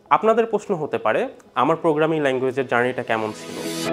আপনাদের প্রশ্ন হতে পারে আমার প্রোগ্রামিং ল্যাঙ্গুয়েজের জার্নিটা কেমন ছিল।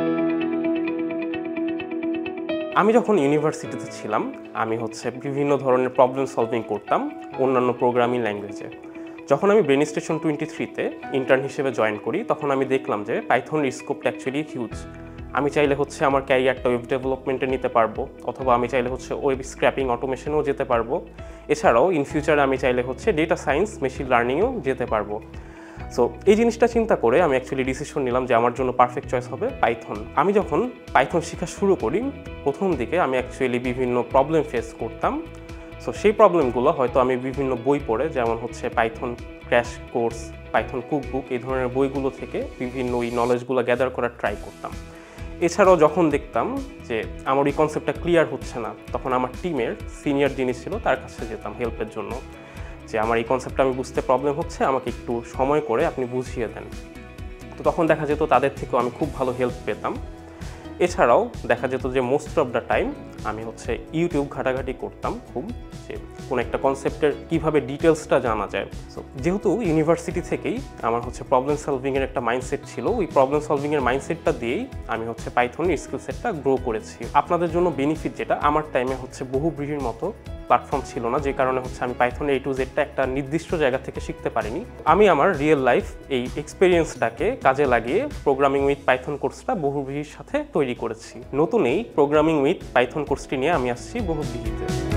আমি যখন ইউনিভার্সিটিতে ছিলাম আমি বিভিন্ন ধরনের প্রবলেম সলভিং করতাম অন্যান্য প্রোগ্রামিং ল্যাঙ্গুয়েজে। যখন আমি ব্রেন স্টেশন 23-তে ইন্টার্ন হিসেবে জয়েন করি তখন আমি দেখলাম যে পাইথনের স্কোপটা অ্যাকচুয়ালি হিউজ। আমি চাইলে আমার ক্যারিয়ারটা ওয়েব ডেভেলপমেন্টে নিতে পারবো, অথবা আমি চাইলে ওয়েব স্ক্র্যাপিং অটোমেশনেও যেতে পারবো। এছাড়াও ইন ফিউচারে আমি চাইলে ডেটা সায়েন্স মেশিন লার্নিংয়েও যেতে পারবো। সো এই জিনিসটা চিন্তা করে আমি অ্যাকচুয়ালি ডিসিশন নিলাম যে আমার জন্য পারফেক্ট চয়েস হবে পাইথন। আমি যখন পাইথন শেখা শুরু করি প্রথম দিকে আমি অ্যাকচুয়ালি বিভিন্ন প্রবলেম ফেস করতাম। সো সেই প্রবলেমগুলো হয়তো আমি বিভিন্ন বই পড়ে, যেমন Python Crash Course, Python Cookbook, এই ধরনের বইগুলো থেকে বিভিন্ন ওই নলেজগুলো গ্যাদার করার ট্রাই করতাম। এছাড়াও যখন দেখতাম যে আমার এই কনসেপ্টটা ক্লিয়ার হচ্ছে না তখন আমার টিমের সিনিয়র যিনি ছিল তার কাছে যেতাম হেল্পের জন্য, যে আমার এই কনসেপ্টটা আমি বুঝতে প্রবলেম হচ্ছে, আমাকে একটু সময় করে আপনি বুঝিয়ে দেন। তো তখন দেখা যেত তাদের থেকেও আমি খুব ভালো হেল্প পেতাম। এছাড়াও দেখা যেত যে মোস্ট অফ দ্য টাইম আমি ইউটিউব ঘাটাঘাটি করতাম খুব, যে কোনো একটা কনসেপ্টের কীভাবে ডিটেলসটা জানা যায়। সো যেহেতু ইউনিভার্সিটি থেকেই আমার প্রবলেম সলভিংয়ের একটা মাইন্ডসেট ছিল, ওই প্রবলেম সলভিংয়ের মাইন্ডসেটটা দিয়েই আমি পাইথনের স্কিল সেটটা গ্রো করেছি। আপনাদের জন্য বেনিফিট যেটা, আমার টাইমে বহুব্রীহির মতো প্ল্যাটফর্ম ছিল না, যে কারণে আমি পাইথন A to Z একটা নির্দিষ্ট জায়গা থেকে শিখতে পারিনি। আমি আমার রিয়েল লাইফ এই এক্সপিরিয়েন্সটাকে কাজে লাগিয়ে প্রোগ্রামিং উইথ পাইথন কোর্সটা বহুব্রীহির সাথে তৈরি করেছি। নতুন এই প্রোগ্রামিং উইথ পাইথন কোর্সটি নিয়ে আমি আসছি বহুব্রীহিতে।